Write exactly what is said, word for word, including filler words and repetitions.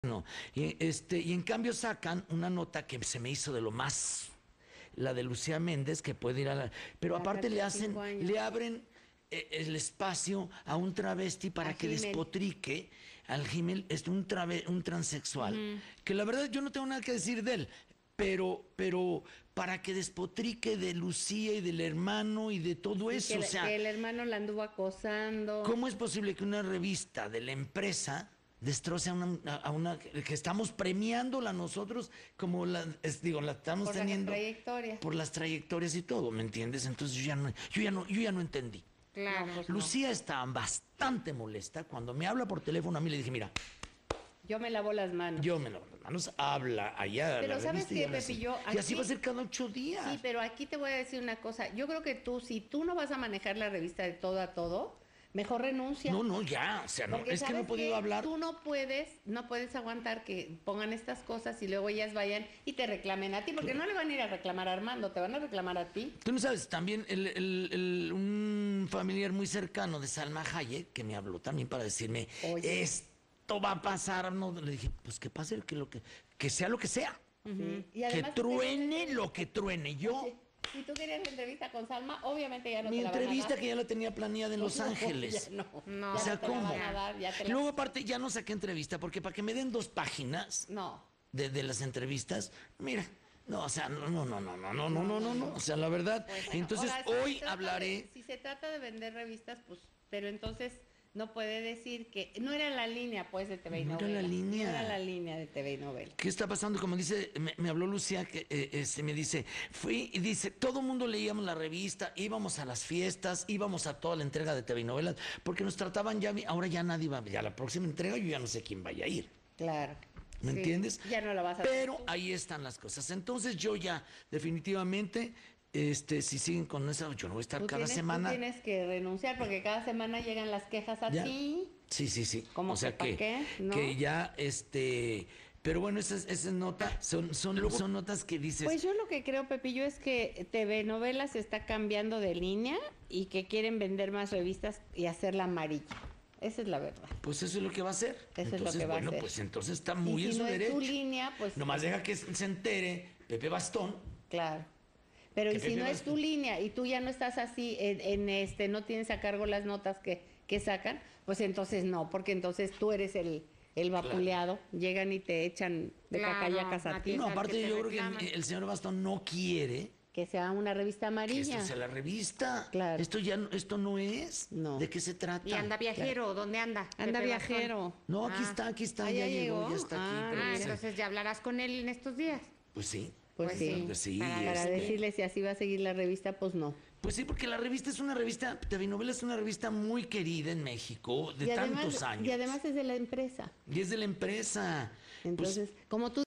No, y, este, y en cambio sacan una nota que se me hizo de lo más, la de Lucía Méndez, que puede ir a la... Pero La aparte le hace hacen, cinco años. le abren eh, el espacio a un travesti para A que Himmel. despotrique al Himmel, es un, trave, un transexual, Ujú. que la verdad yo no tengo nada que decir de él, pero, pero para que despotrique de Lucía y del hermano y de todo Y eso, que, o la- sea... que el hermano la anduvo acosando. ¿Cómo es posible que una revista de la empresa destroce a una, a una que estamos premiándola nosotros como la, es, digo, la estamos Por la teniendo trayectoria. por las trayectorias y todo, ¿me entiendes? Entonces yo ya no, yo ya no, yo ya no entendí. Claro. No, pues no. Lucía estaba bastante molesta cuando me habla por teléfono. A mí le dije, mira, Yo me lavo las manos. yo me lavo las manos, habla allá a Pero la ¿sabes revista y qué, habla Pepi? así. Yo Y así aquí- va a ser cada ocho días. Sí, pero aquí te voy a decir una cosa. Yo creo que tú, si tú no vas a manejar la revista de todo a todo, mejor renuncia. No, no, ya, o sea, no, Porque es que no he ¿sabes podido qué? hablar. Tú no puedes, no puedes aguantar que pongan estas cosas y luego ellas vayan y te reclamen a ti, porque no le van a ir a reclamar a Armando, te van a reclamar a ti. Tú no sabes, también el, el- el- un familiar muy cercano de Salma Hayek que me habló también para decirme, Oye. esto va a pasar, no, le dije, pues que pase, que lo que, que sea lo que sea, Sí. Y que además tú truene querías- lo que truene. Yo, Oye, si tú querías la entrevista con Salma, obviamente ya no mi te la van a entrevista dar. que ya la tenía planeada en Los No, Ángeles. ya no, No. O ya sea, no te la ¿cómo? van a dar, ya te la- Luego aparte ya no saqué entrevista porque para que me den dos páginas No. de, de las entrevistas, mira, no, o sea, no, no, no, no, no, no, no, no, no, no, o sea, la verdad, Pues, bueno, entonces ahora, si se hoy trata hablaré. de- si se trata de vender revistas, pues, pero entonces no puede decir que no era la línea, pues, de T V y No era novela. la línea. No era la línea de T V y novela. ¿Qué está pasando? Como dice, me, me habló Lucía, que eh, este, me dice, fui y dice, todo el mundo leíamos la revista, íbamos a las fiestas, íbamos a toda la entrega de T V y novelas, porque nos trataban ya, bi- ahora ya nadie va, ya la próxima entrega yo ya no sé quién vaya a ir, Claro. ¿me Sí, entiendes? Ya no la vas a hacer Pero tú. ahí están las cosas. Entonces yo ya, definitivamente, este, si siguen con esa, yo no voy a estar Tú cada tienes, tú semana. tienes que renunciar porque cada semana llegan las quejas a Ya. ti. Sí, sí, sí. ¿Cómo o sea que pa' que, qué? ¿No? que ya, este, pero bueno, esas, esas notas son, son, son notas que dices. Pues yo lo que creo, Pepillo, es que T V Novelas está cambiando de línea y que quieren vender más revistas y hacerla amarilla. Esa es la verdad. Pues eso es lo que va a hacer. Eso es lo entonces, que va a bueno, hacer. pues entonces está muy y en si su no es derecho. tu línea, pues Nomás deja que se entere Pepe Bastón. claro. Pero Que y si Pepe no es Bastón. tu línea y tú ya no estás así en, en este, no tienes a cargo las notas que, que sacan, pues entonces no, porque entonces tú eres el, el vapuleado, llegan y te echan de Claro, cacayacas a a ti. ti. No, al que aparte te yo creo reclaman. que el señor Bastón no quiere Que sea una revista que amarilla. esto sea la revista. Claro. Esto ya no- esto no es. No. ¿De qué se trata? Y anda viajero, ¿dónde anda? Anda Pepe Bastón. viajero. No, aquí Ah. está, aquí está, Ah, ya, ya llegó, llegó. ya está aquí. Ah, pero Ah, no sé. entonces ya hablarás con él en estos días. Pues sí. Pues, Pues sí. sí. Pues sí, Para- Para este, decirle si así va a seguir la revista, pues no. Pues sí, porque la revista es una revista, T V Novela es una revista muy querida en México, de y además, tantos años. Y además es de la empresa. Y es de la empresa. Pues, Entonces, como tú